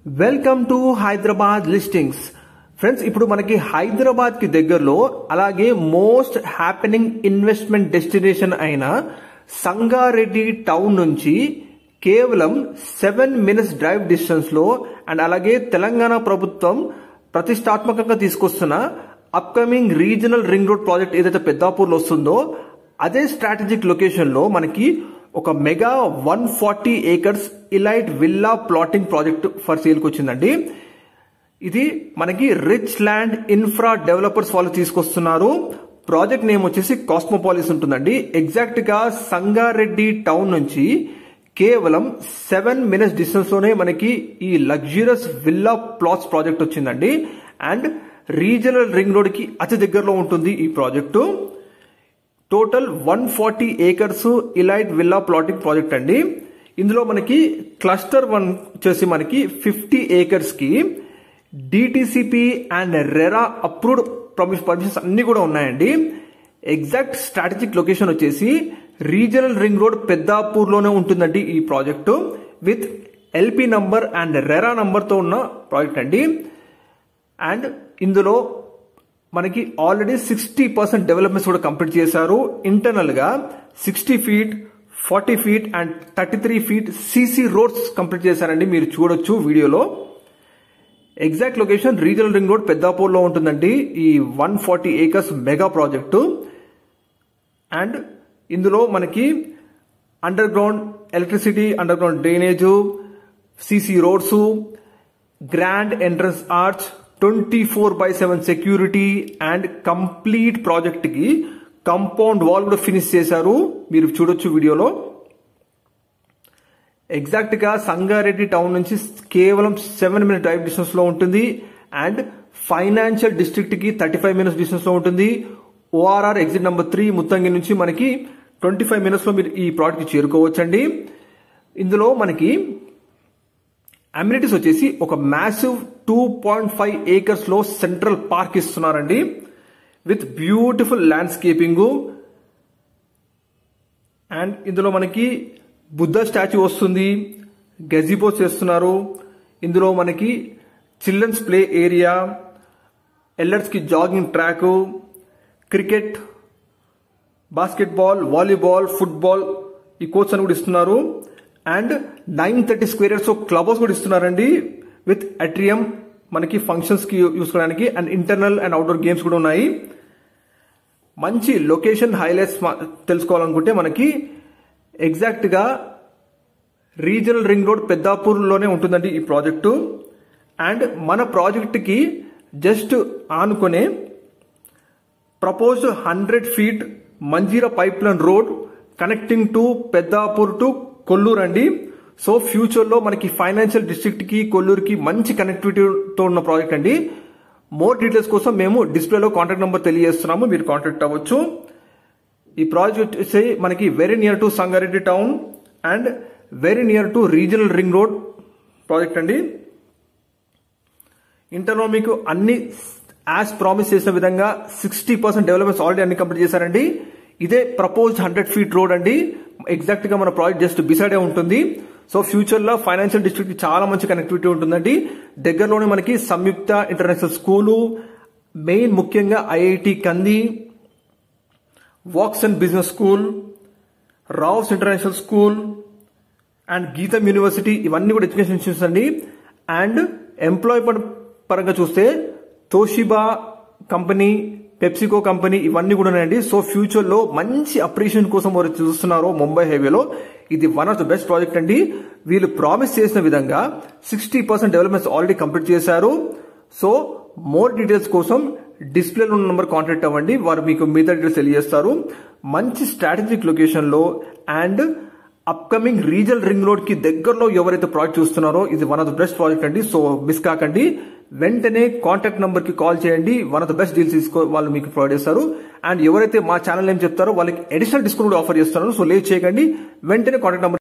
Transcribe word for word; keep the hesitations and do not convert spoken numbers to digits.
Welcome to Hyderabad listings. Friends, ఇప్పుడు మనకి హైదరాబాద్ కి దగ్గరలో అలాగే మోస్ట్ హ్యాపెనింగ్ ఇన్వెస్ట్మెంట్ డెస్టినేషన్ అయిన సంగారెడ్డి టౌన్ నుంచి కేవలం సెవెన్ మినిట్స్ డ్రైవ్ డిస్టెన్స్ లో అండ్ అలాగే తెలంగాణ ప్రభుత్వం ప్రతిష్టాత్మకంగా తీసుకొస్తున్న upcoming regional ring road project ఏదైతే పెద్దాపూర్ లో వస్తుందో అదే స్ట్రాటజిక్ లొకేషన్ లో మనకి ఒక mega one forty acres elite villa plotting project for sale కి వచ్చిందండి. ఇది మనకి రిచ్ ల్యాండ్ ఇన్ఫ్రా డెవలపర్స్ వాళ్ళు తీసుకొస్తున్నారు. ప్రాజెక్ట్ నేమ్ వచ్చేసి కాస్మోపాలిస్ ఉంటుందండి. ఎగ్జాక్ట్ గా సంగారెడ్డి టౌన్ నుంచి కేవలం సెవెన్ మినిట్స్ డిస్టెన్స్ లోనే మనకి ఈ లగ్జరియస్ విల్లా ప్లాట్స్ ప్రాజెక్ట్ వచ్చిందండి. అండ్ రీజనల్ రింగ్ రోడ్ కి అతి దగ్గరలో ఉంటుంది ఈ project. Total one forty acres elite villa plotting project అండి. ఇందులో మనకి క్లస్టర్ వన్ వచ్చేసి మనకి ఫిఫ్టీ ఏకర్స్ కి DTCP and RERA approved permissions అన్ని కూడా ఉన్నాయండి. ఎగ్జాక్ట్ స్ట్రాటజిక్ లొకేషన్ వచ్చేసి రీజనల్ రింగ్ రోడ్ పెద్దాపూర్ లోనే ఉంటుందండి ఈ project. With LP number and RERA number తో ఉన్న ప్రాజెక్ట్ అండి. అండ్ ఇందులో మనకి ఆల్రెడీ సిక్స్టీ పర్సెంట్ డెవలప్మెంట్స్ కూడా కంప్లీట్ చేశారు. ఇంటర్నల్ గా sixty feet forty feet and thirty three feet CC roads complete చేశారండి. మీరు చూడొచ్చు వీడియోలో. Exact location regional ring road Peddapur లో ఉంటుందండి ఈ one forty acres mega project. And ఇందులో మనకి underground electricity, underground drainage, CC roads, grand entrance arch, twenty four by seven security and complete project కి కంపౌండ్ వాల్ కూడా finish చేశారు. మీరు చూడొచ్చు వీడియోలో. ఎగ్జాక్ట్ గా సంగారెడ్డి టౌన్ నుంచి కేవలం సెవెన్ మినిట్ డ్రైవ్ డిస్టెన్స్ లో ఉంటుంది. అండ్ ఫైనాన్షియల్ డిస్ట్రిక్ట్ కి థర్టీ ఫైవ్ మినిట్స్ డిస్టెన్స్ లో ఉంటుంది. ORR exit number three Muthangi నుంచి మనకి ట్వంటీ ఫైవ్ మినిట్స్ లో మీరు ఈ ప్రాజెక్ట్ కి చేరుకోవచ్చండి. ఇందులో మనకి అమ్యూనిటీస్ వచ్చేసి ఒక massive two point five acres లో సెంట్రల్ పార్క్ ఇస్తున్నారండి. With beautiful landscaping. అండ్ ఇందులో మనకి బుద్ధ స్టాచ్యూ వస్తుంది. గజిబోస్ చేస్తున్నారు. ఇందులో మనకి చిల్డ్రన్స్ ప్లే ఏరియా, ఎల్లర్స్ కి jogging track, cricket, basketball, volleyball, football ఈ కోర్ట్స్ అని కూడా ఇస్తున్నారు. And nine thirty square yards club house కూడా ఇస్తున్నారండి. విత్ అట్రియం మనకి ఫంక్షన్స్ కి యూస్ చేయడానికి. And internal and outdoor games కూడా ఉన్నాయి. మంచి లొకేషన్ హైలైట్స్ తెలుసుకోవాలనుకుంటే మనకి ఎగ్జాక్ట్ గా రీజనల్ రింగ్ రోడ్ పెద్దాపూర్ లోనే ఉంటుందండి ఈ ప్రాజెక్టు. అండ్ మన ప్రాజెక్ట్ కి జస్ట్ ఆనుకునే proposed hundred feet Manjira pipe line road connecting to Peddapur to Kolluru అండి. సో ఫ్యూచర్ లో మనకి ఫైనాన్షియల్ డిస్ట్రిక్ట్ కి కొల్లూరుకి మంచి కనెక్టివిటీతో ఉన్న ప్రాజెక్ట్ అండి. మోర్ డీటెయిల్స్ కోసం మేము డిస్ప్లేలో కాంటాక్ట్ నెంబర్ తెలియజేస్తున్నాము, మీరు కాంటాక్ట్ అవ్వచ్చు. ఈ ప్రాజెక్ట్ వచ్చి మనకి very near to Sangareddy town and very near to regional ring road project అండి. ఇంటర్నల్ మీకు అన్ని యాజ్ ప్రామిస్ చేసిన విధంగా సిక్స్టీ పర్సెంట్ డెవలప్మెంట్స్ ఆల్రెడీ అన్ని కంప్లీట్ చేశారండి. ఇదే ప్రపోజ్డ్ హండ్రెడ్ ఫీట్ రోడ్ అండి. ఎగ్జాక్ట్ గా మన ప్రాజెక్ట్ జస్ట్ బిసైడే ఉంటుంది. సో ఫ్యూచర్ లో ఫైనాన్షియల్ డిస్ట్రిక్ట్ కి చాలా మంచి కనెక్టివిటీ ఉంటుందండి. దగ్గరలోనే మనకి సంయుక్త ఇంటర్నేషనల్ స్కూలు, మెయిన్ ముఖ్యంగా ఐఐటి కంది, వాక్స్ and business school, Rao's international school and Gitam university ఇవన్నీ కూడా ఎడ్యుకేషన్ ఇన్స్టిట్యూట్స్ అండి. అండ్ ఎంప్లాయ్మెంట్ పరంగా చూస్తే తోషిబా కంపెనీ, పెప్సికో కంపెనీ ఇవన్నీ కూడా ఉన్నాయండి. సో ఫ్యూచర్ లో మంచి అప్రిషియేషన్ కోసం వారు చూస్తున్నారు ముంబై హైవేలో. ఇది one of the best project అండి. వీళ్ళు ప్రామిస్ చేసిన విధంగా sixty percent developments already complete చేశారు. సో మోర్ డీటెయిల్స్ కోసం డిస్ప్లేలో ఉన్న నెంబర్ కాంటాక్ట్ అవ్వండి, వారు మీకు మిగతా డీటెయిల్స్ తెలియజేస్తారు. మంచి స్ట్రాటజిక్ లొకేషన్ లో and upcoming regional ring road కి దగ్గరలో ఎవరైతే ప్రాజెక్ట్ చూస్తున్నారో ఇది one of the best project అండి. సో మిస్ కాకండి. వెంటనే కాంటాక్ట్ నంబర్ కి కాల్ చేయండి. One of the best deals తీసుకో వాళ్ళు మీకు ప్రొవైడ్ చేస్తారు. అండ్ ఎవరైతే మా ఛానల్ ఏం చెప్తారో వాళ్ళకి అడిషనల్ డిస్కౌంట్ ఆఫర్ చేస్తున్నారు. సో లేట్ చేయకండి, వెంటనే కాంటాక్ట్ నంబర్